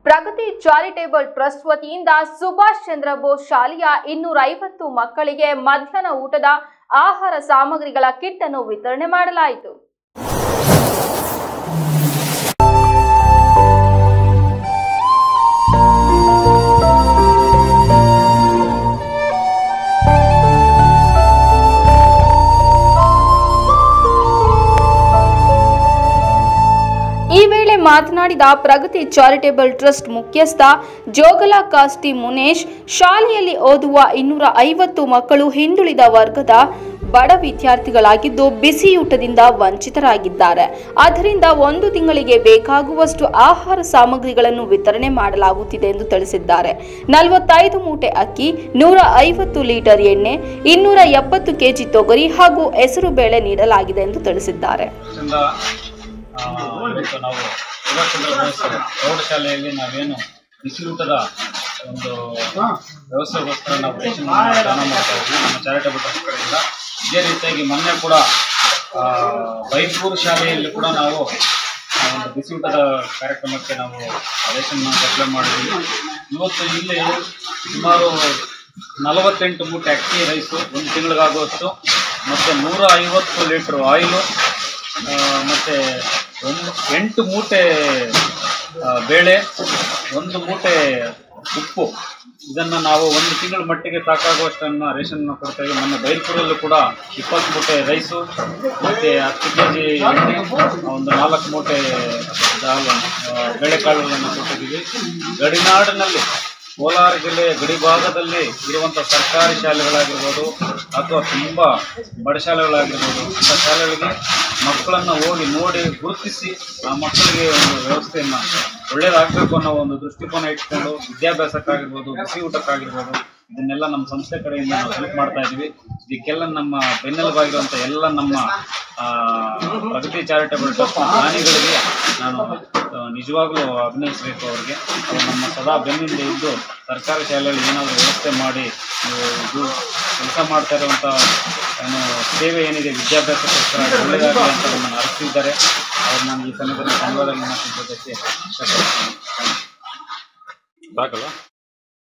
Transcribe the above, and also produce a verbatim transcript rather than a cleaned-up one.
ಪ್ರಗತಿ charitable trust ವತಿಯಿಂದ ಸುಭಾಷ್ ಚಂದ್ರ ಬೋಸ್ ಶಾಲೆಯ ಇನ್ನೂರ ಐವತ್ತು ಮಕ್ಕಳಿಗೆ ಮಧ್ಯಾಹ್ನ ಊಟದ ಆಹಾರ ಸಾಮಗ್ರಿಗಳ ಕಿಟ್ ಅನ್ನು ವಿತರಣೆ ಮಾಡಲಾಯಿತು. ಈ ವೇಳೆ ಮಾತನಾಡಿದ ಪ್ರಗತಿ ಚಾರಿಟೇಬಲ್ ಟ್ರಸ್ಟ್ ಮುಖ್ಯಸ್ಥ ಜೋಗಲ ಕಾಸ್ಟಿ ಮುನೇಶ್, ಶಾಲೆಯಲ್ಲಿ ಓದುವ ಇನ್ನೂರ ಐವತ್ತು ಮಕ್ಕಳು ಹಿಂದುಳಿದ ವರ್ಗದ ಬಡ ವಿದ್ಯಾರ್ಥಿಗಳಾಗಿದ್ದು ಬಿಸಿಯೂಟದಿಂದ ವಂಚಿತರಾಗಿದ್ದಾರೆ. ಆದ್ದರಿಂದ ಒಂದು ತಿಂಗಳಿಗೆ ಬೇಕಾಗುವಷ್ಟು ಆಹಾರ ಸಾಮಗ್ರಿಗಳನ್ನು ವಿತರಣೆ ಮಾಡಲಾಗುತ್ತಿದೆ ಎಂದು ತಿಳಿಸಿದ್ದಾರೆ. ನಲವತ್ತೈದು ಮೂಟೆ ಅಕ್ಕಿ, ನೂರ ಐವತ್ತು ಲೀಟರ್ ಎಣ್ಣೆ, ಇನ್ನೂರ ಎಪ್ಪತ್ತು ಕೆಜಿ ತೊಗರಿ ಹಾಗೂ ಹೆಸರು ಬೇಳೆ ನೀಡಲಾಗಿದೆ ಎಂದು ತಿಳಿಸಿದ್ದಾರೆ. ಇವತ್ತು ನಾವು ಸುಭಾಷ್ ಚಂದ್ರ ಬೋಸ್ ಪ್ರೌಢಶಾಲೆಯಲ್ಲಿ ನಾವೇನು ಬಿಸಿಯೂಟದ ಒಂದು ವ್ಯವಸ್ಥೆಗೋಸ್ಕರ ನಾವು ದಾನ ಮಾಡ್ತಾ ಇದ್ವಿ ನಮ್ಮ ಚಾರಿಟೇಬಲ್ ಟ್ರಸ್ಟ್ ಕಡೆಯಿಂದ. ಇದೇ ರೀತಿಯಾಗಿ ಮೊನ್ನೆ ಕೂಡ ಬೈಪೂರು ಶಾಲೆಯಲ್ಲಿ ಕೂಡ ನಾವು ಒಂದು ಬಿಸಿಯೂಟದ ಕಾರ್ಯಕ್ರಮಕ್ಕೆ ನಾವು ರೇಷನ್ನ ಸಪ್ಲೈ ಮಾಡಿದ್ವಿ. ಇವತ್ತು ಇಲ್ಲಿ ಸುಮಾರು ನಲವತ್ತೆಂಟು ಮೂಟೆ ಅಕ್ಕಿ ರೈಸು ಒಂದು ತಿಂಗಳಿಗಾಗುವಷ್ಟು, ಮತ್ತು ನೂರ ಐವತ್ತು ಲೀಟ್ರ್ ಆಯಿಲು, ಮತ್ತು ಒಂದು ಎಂಟು ಮೂಟೆ ಬೇಳೆ, ಒಂದು ಮೂಟೆ ಉಪ್ಪು, ಇದನ್ನು ನಾವು ಒಂದು ತಿಂಗಳ ಮಟ್ಟಿಗೆ ಸಾಕಾಗುವಷ್ಟನ್ನು ರೇಷನ್ನ ಕೊಡ್ತೇವೆ. ಮೊನ್ನೆ ಬೈಲ್ಪುರಲ್ಲೂ ಕೂಡ ಇಪ್ಪತ್ತು ಮೂಟೆ ರೈಸು ಮತ್ತು ಹತ್ತು ಕೆ ಜಿ ಎಣ್ಣೆ, ಒಂದು ನಾಲ್ಕು ಮೂಟೆ ದಾಲ್ ಬೇಳೆಕಾಳುಗಳನ್ನು ಕೊಟ್ಟಿದ್ದೀವಿ. ಗಡಿನಾಡಿನಲ್ಲಿ ಕೋಲಾರ ಜಿಲ್ಲೆಯ ಗಡಿ ಭಾಗದಲ್ಲಿ ಇರುವಂಥ ಸರ್ಕಾರಿ ಶಾಲೆಗಳಾಗಿರ್ಬೋದು ಅಥವಾ ತುಂಬ ಬಡ ಶಾಲೆಗಳಾಗಿರ್ಬೋದು, ಅಂಥ ಶಾಲೆಗಳಿಗೆ ಮಕ್ಕಳನ್ನು ಹೋಗಿ ನೋಡಿ ಗುರುತಿಸಿ ಆ ಮಕ್ಕಳಿಗೆ ಒಂದು ವ್ಯವಸ್ಥೆಯನ್ನು ಒಳ್ಳೆಯದಾಗಬೇಕು ಅನ್ನೋ ಒಂದು ದೃಷ್ಟಿಕೋನ ಇಟ್ಕೊಂಡು ವಿದ್ಯಾಭ್ಯಾಸಕ್ಕಾಗಿರ್ಬೋದು, ಬಿಸಿ ಊಟಕ್ಕಾಗಿರ್ಬೋದು, ಇದನ್ನೆಲ್ಲ ನಮ್ಮ ಸಂಸ್ಥೆ ಕಡೆಯಿಂದ ನಾವು ಹೆಲ್ಪ್ ಮಾಡ್ತಾ ಇದ್ದೀವಿ. ಇದಕ್ಕೆಲ್ಲ ನಮ್ಮ ಬೆನ್ನೆಲುಬಾಗಿರುವಂಥ ಎಲ್ಲ ನಮ್ಮ ಪ್ರಗತಿ ಚಾರಿಟೇಬಲ್ ಟ್ರಸ್ಟ್ ದಾನಿಗಳಿಗೆ ನಾನು ನಿಜವಾಗ್ಲೂ ಅಭಿನಯಿಸಬೇಕು. ಅವರಿಗೆ ಅವರು ನಮ್ಮ ಸದಾ ಬೆನ್ನಿಂದ ಇದ್ದು ಸರ್ಕಾರಿ ಶಾಲೆಯಲ್ಲಿ ಏನಾದರೂ ವ್ಯವಸ್ಥೆ ಮಾಡಿ ನೀವು ಇದು ಕೆಲಸ ಮಾಡ್ತಾ ಇರುವಂಥ ಏನು ಸೇವೆ ಏನಿದೆ ವಿದ್ಯಾಭ್ಯಾಸಕ್ಕೋಸ್ಕರ ಒಳ್ಳೆಯದಾಗಲಿ ಅಂತ ನಮ್ಮನ್ನು ಅರಿಸಿದ್ದಾರೆ. ಅವ್ರು ನಾನು ಈ ಸಮಯದಲ್ಲಿ ಧನ್ಯವಾದ ಮಾತಾಡೋದಕ್ಕೆ ಇಷ್ಟಪಡ್ತೀನಿ. ಸಾಕಲ್ಲ.